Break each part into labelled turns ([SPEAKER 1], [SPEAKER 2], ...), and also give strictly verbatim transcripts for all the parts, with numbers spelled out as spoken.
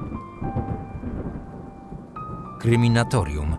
[SPEAKER 1] Kryminatorium.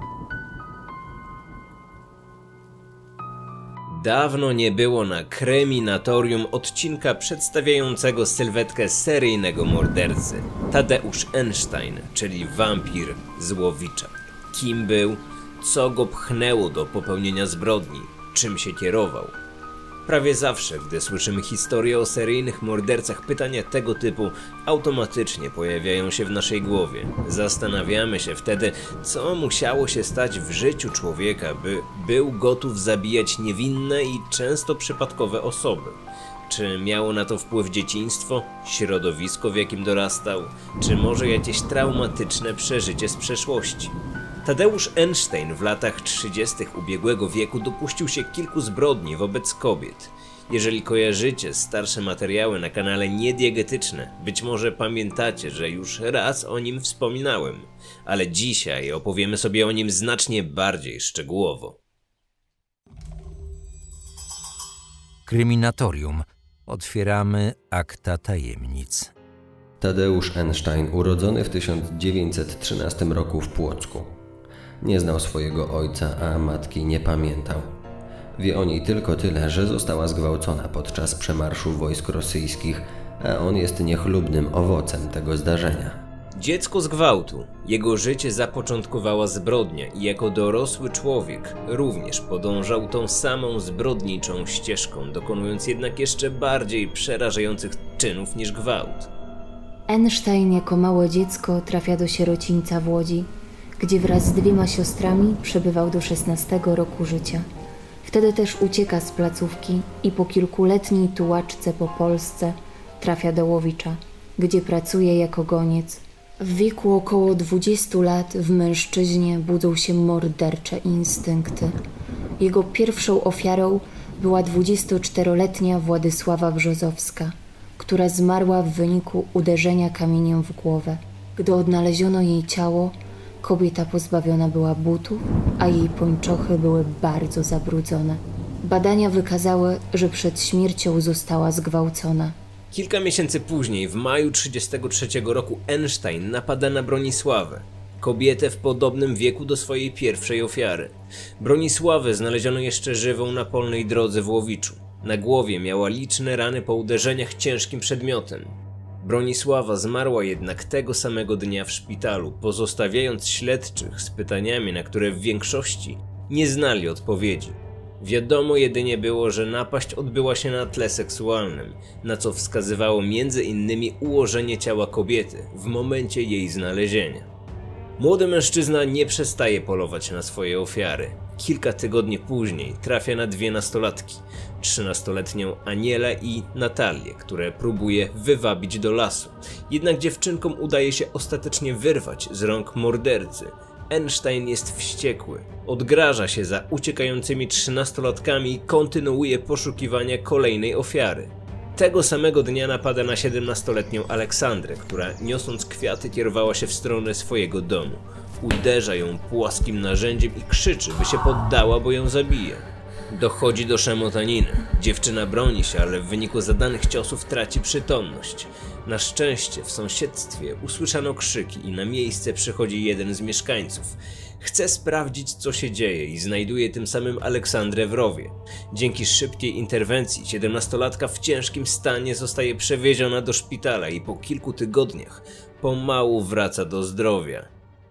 [SPEAKER 2] Dawno nie było na Kryminatorium odcinka przedstawiającego sylwetkę seryjnego mordercy. Tadeusz Enstein, czyli wampir z Łowicza. Kim był? Co go pchnęło do popełnienia zbrodni? Czym się kierował? Prawie zawsze, gdy słyszymy historię o seryjnych mordercach, pytania tego typu automatycznie pojawiają się w naszej głowie. Zastanawiamy się wtedy, co musiało się stać w życiu człowieka, by był gotów zabijać niewinne i często przypadkowe osoby. Czy miało na to wpływ dzieciństwo, środowisko, w jakim dorastał, czy może jakieś traumatyczne przeżycie z przeszłości? Tadeusz Enstein w latach trzydziestych ubiegłego wieku dopuścił się kilku zbrodni wobec kobiet. Jeżeli kojarzycie starsze materiały na kanale Niediegetyczne, być może pamiętacie, że już raz o nim wspominałem, ale dzisiaj opowiemy sobie o nim znacznie bardziej szczegółowo.
[SPEAKER 1] Kryminatorium. Otwieramy akta tajemnic.
[SPEAKER 3] Tadeusz Enstein, urodzony w tysiąc dziewięćset trzynastym roku w Płocku. Nie znał swojego ojca, a matki nie pamiętał. Wie o niej tylko tyle, że została zgwałcona podczas przemarszu wojsk rosyjskich, a on jest niechlubnym owocem tego zdarzenia.
[SPEAKER 2] Dziecko z gwałtu. Jego życie zapoczątkowała zbrodnia i jako dorosły człowiek również podążał tą samą zbrodniczą ścieżką, dokonując jednak jeszcze bardziej przerażających czynów niż gwałt.
[SPEAKER 4] Enstein jako małe dziecko trafia do sierocińca w Łodzi, gdzie wraz z dwiema siostrami przebywał do szesnastego roku życia. Wtedy też ucieka z placówki i po kilkuletniej tułaczce po Polsce trafia do Łowicza, gdzie pracuje jako goniec. W wieku około dwudziestu lat w mężczyźnie budzą się mordercze instynkty. Jego pierwszą ofiarą była dwudziestoczteroletnia Władysława Brzozowska, która zmarła w wyniku uderzenia kamieniem w głowę. Gdy odnaleziono jej ciało, kobieta pozbawiona była butów, a jej pończochy były bardzo zabrudzone. Badania wykazały, że przed śmiercią została zgwałcona.
[SPEAKER 2] Kilka miesięcy później, w maju trzydziestego trzeciego roku, Enstein napada na Bronisławę, kobietę w podobnym wieku do swojej pierwszej ofiary. Bronisławę znaleziono jeszcze żywą na polnej drodze w Łowiczu. Na głowie miała liczne rany po uderzeniach ciężkim przedmiotem. Bronisława zmarła jednak tego samego dnia w szpitalu, pozostawiając śledczych z pytaniami, na które w większości nie znali odpowiedzi. Wiadomo jedynie było, że napaść odbyła się na tle seksualnym, na co wskazywało między innymi ułożenie ciała kobiety w momencie jej znalezienia. Młody mężczyzna nie przestaje polować na swoje ofiary. Kilka tygodni później trafia na dwie nastolatki, trzynastoletnią Anielę i Natalię, które próbuje wywabić do lasu. Jednak dziewczynkom udaje się ostatecznie wyrwać z rąk mordercy. Enstein jest wściekły, odgraża się za uciekającymi trzynastolatkami i kontynuuje poszukiwania kolejnej ofiary. Tego samego dnia napada na siedemnastoletnią Aleksandrę, która niosąc kwiaty kierowała się w stronę swojego domu. Uderza ją płaskim narzędziem i krzyczy, by się poddała, bo ją zabije. Dochodzi do szamotaniny. Dziewczyna broni się, ale w wyniku zadanych ciosów traci przytomność. Na szczęście w sąsiedztwie usłyszano krzyki i na miejsce przychodzi jeden z mieszkańców. Chce sprawdzić, co się dzieje i znajduje tym samym Aleksandrę w rowie. Dzięki szybkiej interwencji siedemnastolatka w ciężkim stanie zostaje przewieziona do szpitala i po kilku tygodniach pomału wraca do zdrowia.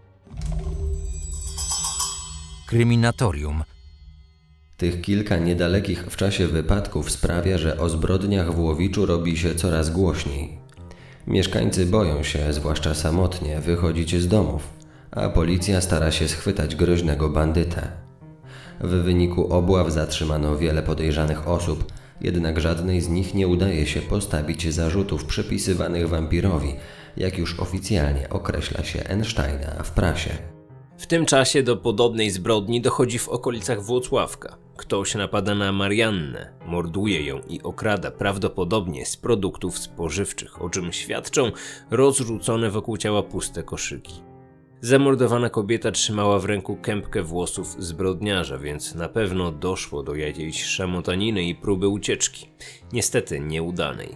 [SPEAKER 1] Kryminatorium.
[SPEAKER 3] Tych kilka niedalekich w czasie wypadków sprawia, że o zbrodniach w Łowiczu robi się coraz głośniej. Mieszkańcy boją się, zwłaszcza samotnie, wychodzić z domów, a policja stara się schwytać groźnego bandytę. W wyniku obław zatrzymano wiele podejrzanych osób, jednak żadnej z nich nie udaje się postawić zarzutów przypisywanych wampirowi, jak już oficjalnie określa się Ensteina w prasie.
[SPEAKER 2] W tym czasie do podobnej zbrodni dochodzi w okolicach Włocławka. Ktoś napada na Mariannę, morduje ją i okrada prawdopodobnie z produktów spożywczych, o czym świadczą rozrzucone wokół ciała puste koszyki. Zamordowana kobieta trzymała w ręku kępkę włosów zbrodniarza, więc na pewno doszło do jakiejś szamotaniny i próby ucieczki, niestety nieudanej.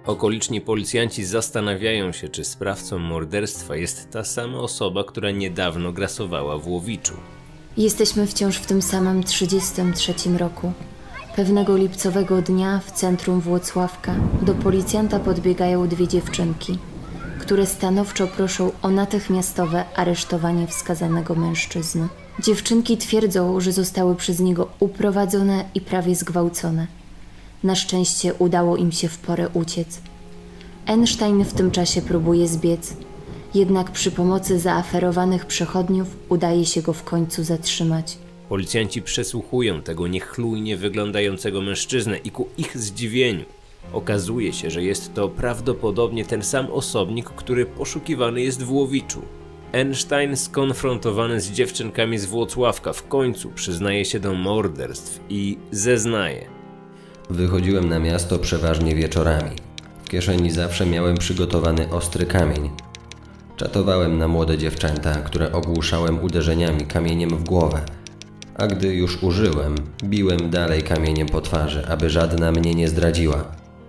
[SPEAKER 2] Okoliczni policjanci zastanawiają się, czy sprawcą morderstwa jest ta sama osoba, która niedawno grasowała w Łowiczu.
[SPEAKER 4] Jesteśmy wciąż w tym samym trzydziestym trzecim roku. Pewnego lipcowego dnia w centrum Włocławka do policjanta podbiegają dwie dziewczynki, które stanowczo proszą o natychmiastowe aresztowanie wskazanego mężczyzny. Dziewczynki twierdzą, że zostały przez niego uprowadzone i prawie zgwałcone. Na szczęście udało im się w porę uciec. Einstein w tym czasie próbuje zbiec, jednak przy pomocy zaaferowanych przechodniów udaje się go w końcu zatrzymać.
[SPEAKER 2] Policjanci przesłuchują tego niechlujnie wyglądającego mężczyznę i ku ich zdziwieniu okazuje się, że jest to prawdopodobnie ten sam osobnik, który poszukiwany jest w Łowiczu. Einstein, skonfrontowany z dziewczynkami z Włocławka, w końcu przyznaje się do morderstw i zeznaje.
[SPEAKER 3] Wychodziłem na miasto przeważnie wieczorami. W kieszeni zawsze miałem przygotowany ostry kamień. Czatowałem na młode dziewczęta, które ogłuszałem uderzeniami kamieniem w głowę. A gdy już użyłem, biłem dalej kamieniem po twarzy, aby żadna mnie nie zdradziła.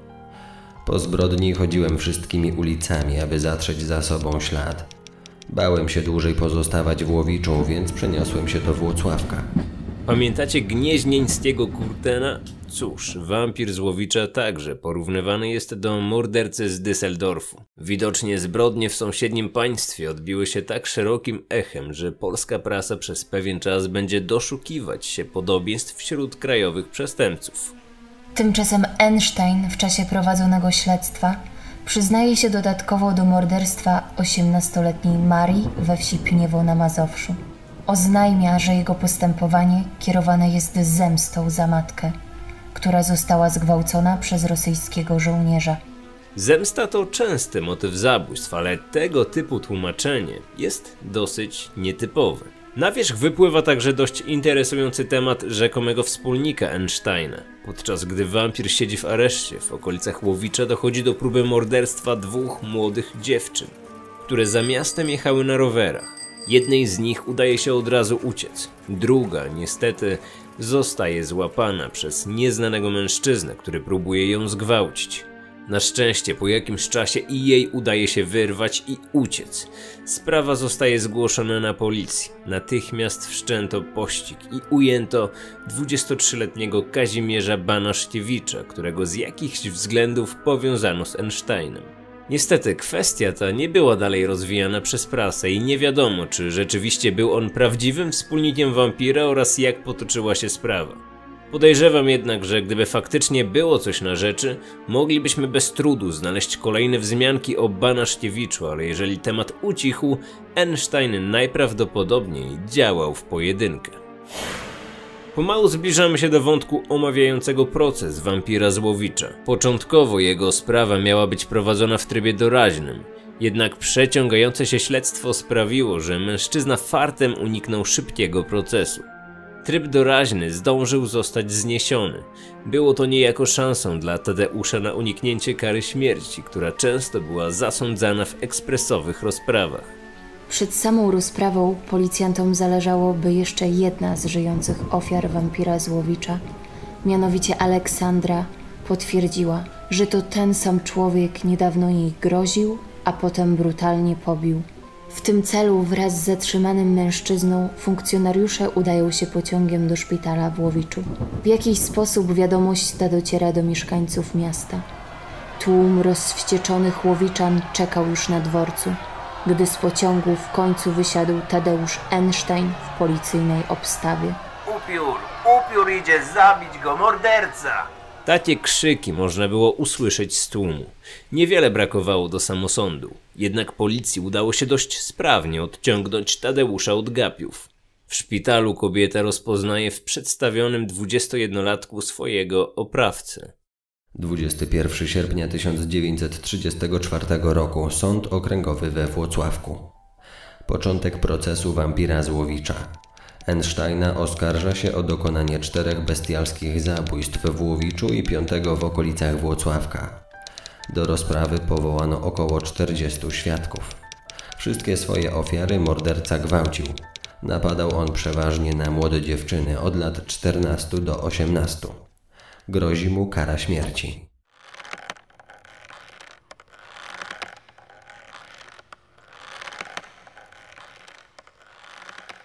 [SPEAKER 3] Po zbrodni chodziłem wszystkimi ulicami, aby zatrzeć za sobą ślad. Bałem się dłużej pozostawać w Łowiczu, więc przeniosłem się do Włocławka.
[SPEAKER 2] Pamiętacie Gnieźnieńskiego Kurtena? Cóż, wampir z Łowicza także porównywany jest do mordercy z Düsseldorfu. Widocznie zbrodnie w sąsiednim państwie odbiły się tak szerokim echem, że polska prasa przez pewien czas będzie doszukiwać się podobieństw wśród krajowych przestępców.
[SPEAKER 4] Tymczasem Einstein w czasie prowadzonego śledztwa przyznaje się dodatkowo do morderstwa osiemnastoletniej Marii we wsi Pniewo na Mazowszu. Oznajmia, że jego postępowanie kierowane jest zemstą za matkę, która została zgwałcona przez rosyjskiego żołnierza.
[SPEAKER 2] Zemsta to częsty motyw zabójstw, ale tego typu tłumaczenie jest dosyć nietypowe. Na wierzch wypływa także dość interesujący temat rzekomego wspólnika Einsteina. Podczas gdy wampir siedzi w areszcie, w okolicach Łowicza dochodzi do próby morderstwa dwóch młodych dziewczyn, które za miastem jechały na rowerach. Jednej z nich udaje się od razu uciec, druga niestety zostaje złapana przez nieznanego mężczyznę, który próbuje ją zgwałcić. Na szczęście po jakimś czasie i jej udaje się wyrwać i uciec. Sprawa zostaje zgłoszona na policję. Natychmiast wszczęto pościg i ujęto dwudziestotrzyletniego Kazimierza Banaszkiewicza, którego z jakichś względów powiązano z Einsteinem. Niestety kwestia ta nie była dalej rozwijana przez prasę i nie wiadomo, czy rzeczywiście był on prawdziwym wspólnikiem wampira oraz jak potoczyła się sprawa. Podejrzewam jednak, że gdyby faktycznie było coś na rzeczy, moglibyśmy bez trudu znaleźć kolejne wzmianki o Banaszkiewiczu, ale jeżeli temat ucichł, Einstein najprawdopodobniej działał w pojedynkę. Pomału zbliżamy się do wątku omawiającego proces wampira z Łowicza. Początkowo jego sprawa miała być prowadzona w trybie doraźnym, jednak przeciągające się śledztwo sprawiło, że mężczyzna fartem uniknął szybkiego procesu. Tryb doraźny zdążył zostać zniesiony. Było to niejako szansą dla Tadeusza na uniknięcie kary śmierci, która często była zasądzana w ekspresowych rozprawach.
[SPEAKER 4] Przed samą rozprawą policjantom zależało, by jeszcze jedna z żyjących ofiar wampira z Łowicza, mianowicie Aleksandra, potwierdziła, że to ten sam człowiek niedawno jej groził, a potem brutalnie pobił. W tym celu wraz z zatrzymanym mężczyzną funkcjonariusze udają się pociągiem do szpitala w Łowiczu. W jakiś sposób wiadomość ta dociera do mieszkańców miasta. Tłum rozwścieczonych Łowiczan czekał już na dworcu, gdy z pociągu w końcu wysiadł Tadeusz Einstein w policyjnej obstawie.
[SPEAKER 5] Upiór, upiór idzie zabić go, morderca!
[SPEAKER 2] Takie krzyki można było usłyszeć z tłumu. Niewiele brakowało do samosądu, jednak policji udało się dość sprawnie odciągnąć Tadeusza od gapiów. W szpitalu kobieta rozpoznaje w przedstawionym dwudziestojednolatku swojego oprawcę.
[SPEAKER 3] dwudziestego pierwszego sierpnia tysiąc dziewięćset trzydziestego czwartego roku Sąd Okręgowy we Włocławku. Początek procesu wampira z Łowicza. Einsteina oskarża się o dokonanie czterech bestialskich zabójstw w Łowiczu i piątego w okolicach Włocławka. Do rozprawy powołano około czterdziestu świadków. Wszystkie swoje ofiary morderca gwałcił. Napadał on przeważnie na młode dziewczyny od lat czternastu do osiemnastu. Grozi mu kara śmierci.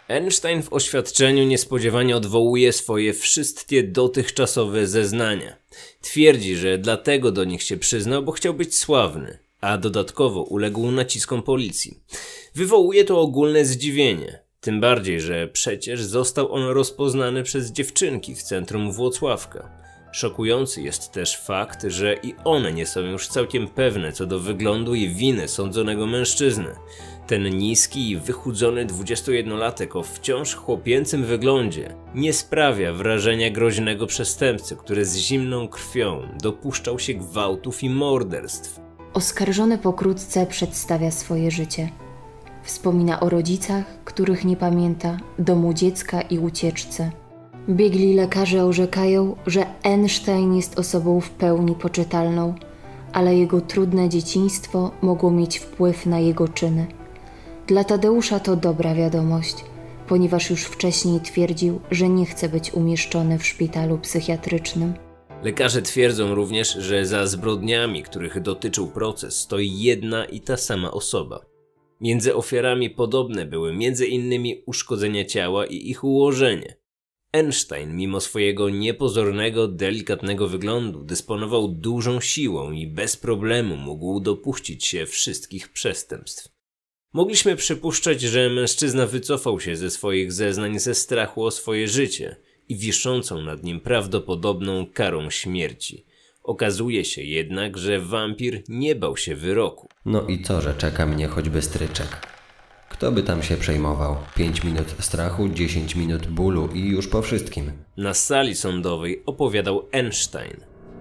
[SPEAKER 2] Einstein w oświadczeniu niespodziewanie odwołuje swoje wszystkie dotychczasowe zeznania. Twierdzi, że dlatego do nich się przyznał, bo chciał być sławny, a dodatkowo uległ naciskom policji. Wywołuje to ogólne zdziwienie, tym bardziej, że przecież został on rozpoznany przez dziewczynki w centrum Włocławka. Szokujący jest też fakt, że i one nie są już całkiem pewne co do wyglądu i winy sądzonego mężczyzny. Ten niski i wychudzony dwudziestojednolatek o wciąż chłopięcym wyglądzie nie sprawia wrażenia groźnego przestępcy, który z zimną krwią dopuszczał się gwałtów i morderstw.
[SPEAKER 4] Oskarżony pokrótce przedstawia swoje życie. Wspomina o rodzicach, których nie pamięta, domu dziecka i ucieczce. Biegli lekarze orzekają, że Einstein jest osobą w pełni poczytalną, ale jego trudne dzieciństwo mogło mieć wpływ na jego czyny. Dla Tadeusza to dobra wiadomość, ponieważ już wcześniej twierdził, że nie chce być umieszczony w szpitalu psychiatrycznym.
[SPEAKER 2] Lekarze twierdzą również, że za zbrodniami, których dotyczył proces, stoi jedna i ta sama osoba. Między ofiarami podobne były między innymi uszkodzenia ciała i ich ułożenie. Einstein, mimo swojego niepozornego, delikatnego wyglądu, dysponował dużą siłą i bez problemu mógł dopuścić się wszystkich przestępstw. Mogliśmy przypuszczać, że mężczyzna wycofał się ze swoich zeznań ze strachu o swoje życie i wiszącą nad nim prawdopodobną karą śmierci. Okazuje się jednak, że wampir nie bał się wyroku.
[SPEAKER 3] No i co, że czeka mnie choćby stryczek? Kto by tam się przejmował? Pięć minut strachu, dziesięć minut bólu i już po wszystkim.
[SPEAKER 2] Na sali sądowej opowiadał Einstein.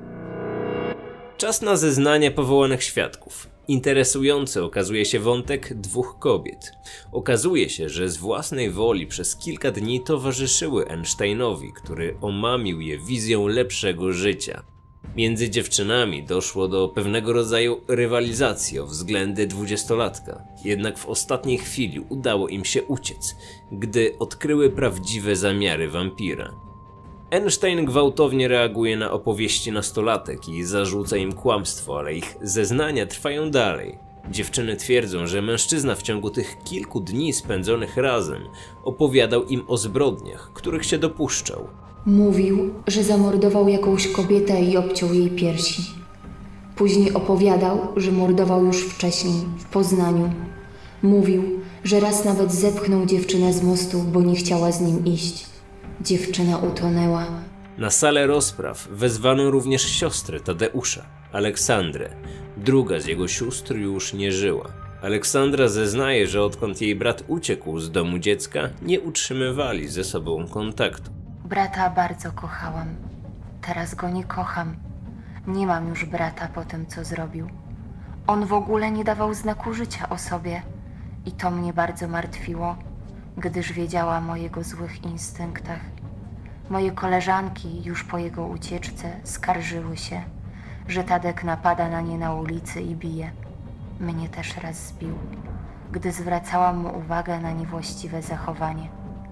[SPEAKER 2] Czas na zeznania powołanych świadków. Interesujący okazuje się wątek dwóch kobiet. Okazuje się, że z własnej woli przez kilka dni towarzyszyły Einsteinowi, który omamił je wizją lepszego życia. Między dziewczynami doszło do pewnego rodzaju rywalizacji o względy dwudziestolatka. Jednak w ostatniej chwili udało im się uciec, gdy odkryły prawdziwe zamiary wampira. Einstein gwałtownie reaguje na opowieści nastolatek i zarzuca im kłamstwo, ale ich zeznania trwają dalej. Dziewczyny twierdzą, że mężczyzna w ciągu tych kilku dni spędzonych razem opowiadał im o zbrodniach, których się dopuszczał.
[SPEAKER 4] Mówił, że zamordował jakąś kobietę i obciął jej piersi. Później opowiadał, że mordował już wcześniej, w Poznaniu. Mówił, że raz nawet zepchnął dziewczynę z mostu, bo nie chciała z nim iść. Dziewczyna utonęła.
[SPEAKER 2] Na salę rozpraw wezwano również siostrę Tadeusza, Aleksandrę. Druga z jego sióstr już nie żyła. Aleksandra zeznaje, że odkąd jej brat uciekł z domu dziecka, nie utrzymywali ze sobą kontaktu.
[SPEAKER 4] Brata bardzo kochałam. Teraz go nie kocham. Nie mam już brata po tym, co zrobił. On w ogóle nie dawał znaku życia o sobie. I to mnie bardzo martwiło, gdyż wiedziałam o jego złych instynktach. Moje koleżanki już po jego ucieczce skarżyły się, że Tadek napada na nie na ulicy i bije. Mnie też raz zbił, gdy zwracałam mu uwagę na niewłaściwe zachowanie.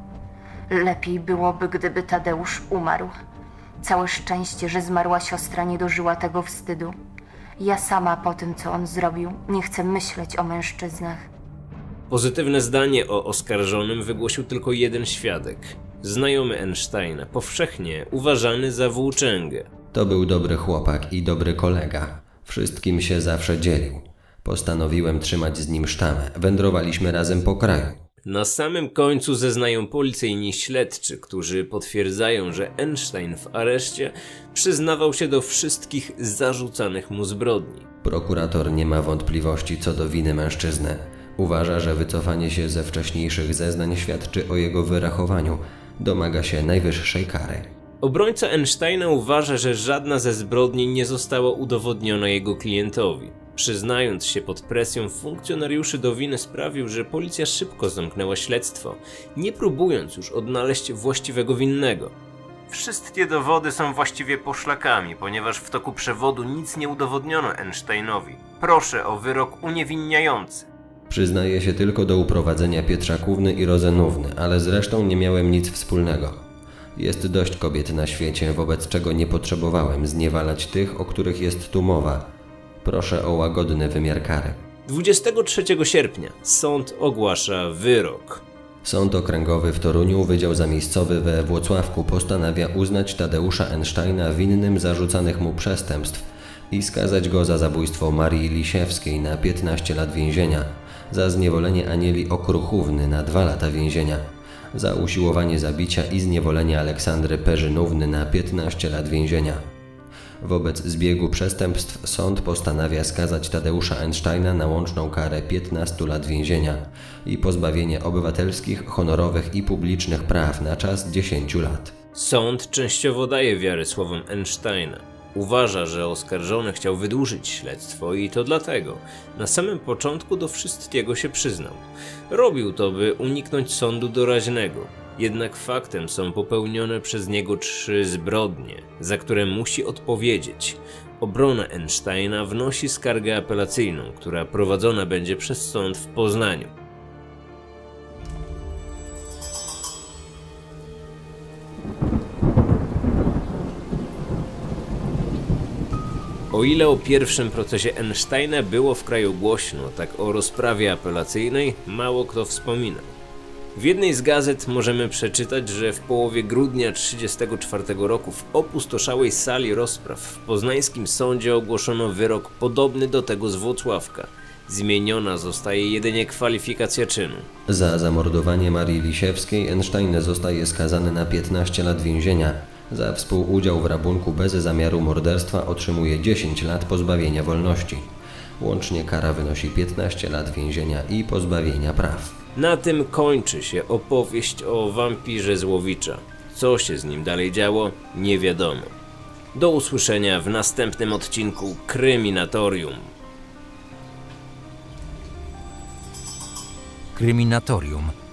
[SPEAKER 4] Lepiej byłoby, gdyby Tadeusz umarł. Całe szczęście, że zmarła siostra nie dożyła tego wstydu. Ja sama po tym, co on zrobił, nie chcę myśleć o mężczyznach.
[SPEAKER 2] Pozytywne zdanie o oskarżonym wygłosił tylko jeden świadek. Znajomy Einsteina, powszechnie uważany za włóczęgę.
[SPEAKER 3] To był dobry chłopak i dobry kolega. Wszystkim się zawsze dzielił. Postanowiłem trzymać z nim sztamę. Wędrowaliśmy razem po kraju.
[SPEAKER 2] Na samym końcu zeznają policyjni śledczy, którzy potwierdzają, że Einstein w areszcie przyznawał się do wszystkich zarzucanych mu zbrodni.
[SPEAKER 3] Prokurator nie ma wątpliwości co do winy mężczyzny. Uważa, że wycofanie się ze wcześniejszych zeznań świadczy o jego wyrachowaniu. Domaga się najwyższej kary.
[SPEAKER 2] Obrońca Einsteina uważa, że żadna ze zbrodni nie została udowodniona jego klientowi. Przyznając się pod presją funkcjonariuszy do winy sprawił, że policja szybko zamknęła śledztwo, nie próbując już odnaleźć właściwego winnego. Wszystkie dowody są właściwie poszlakami, ponieważ w toku przewodu nic nie udowodniono Einsteinowi. Proszę o wyrok uniewinniający.
[SPEAKER 3] Przyznaję się tylko do uprowadzenia Pietrzakówny i Rozenówny, ale zresztą nie miałem nic wspólnego. Jest dość kobiet na świecie, wobec czego nie potrzebowałem zniewalać tych, o których jest tu mowa. Proszę o łagodny wymiar kary.
[SPEAKER 2] dwudziestego trzeciego sierpnia sąd ogłasza wyrok.
[SPEAKER 3] Sąd Okręgowy w Toruniu, Wydział Zamiejscowy we Włocławku postanawia uznać Tadeusza Ensztajna winnym zarzucanych mu przestępstw i skazać go za zabójstwo Marii Lisiewskiej na piętnaście lat więzienia, za zniewolenie Anieli Okruchówny na dwa lata więzienia, za usiłowanie zabicia i zniewolenie Aleksandry Perzynówny na piętnaście lat więzienia. Wobec zbiegu przestępstw sąd postanawia skazać Tadeusza Ensztajna na łączną karę piętnastu lat więzienia i pozbawienie obywatelskich, honorowych i publicznych praw na czas dziesięciu lat.
[SPEAKER 2] Sąd częściowo daje wiarę słowom Ensztajna. Uważa, że oskarżony chciał wydłużyć śledztwo i to dlatego na samym początku do wszystkiego się przyznał. Robił to, by uniknąć sądu doraźnego. Jednak faktem są popełnione przez niego trzy zbrodnie, za które musi odpowiedzieć. Obrona Ensztajna wnosi skargę apelacyjną, która prowadzona będzie przez sąd w Poznaniu. O ile o pierwszym procesie Ensztajna było w kraju głośno, tak o rozprawie apelacyjnej mało kto wspominał. W jednej z gazet możemy przeczytać, że w połowie grudnia tysiąc dziewięćset trzydziestego czwartego roku w opustoszałej sali rozpraw w poznańskim sądzie ogłoszono wyrok podobny do tego z Włocławka. Zmieniona zostaje jedynie kwalifikacja czynu.
[SPEAKER 3] Za zamordowanie Marii Lisiewskiej Ensztajn zostaje skazany na piętnaście lat więzienia. Za współudział w rabunku bez zamiaru morderstwa otrzymuje dziesięć lat pozbawienia wolności. Łącznie kara wynosi piętnaście lat więzienia i pozbawienia praw.
[SPEAKER 2] Na tym kończy się opowieść o wampirze Złowicza. Co się z nim dalej działo, nie wiadomo. Do usłyszenia w następnym odcinku Kryminatorium.
[SPEAKER 1] Kryminatorium.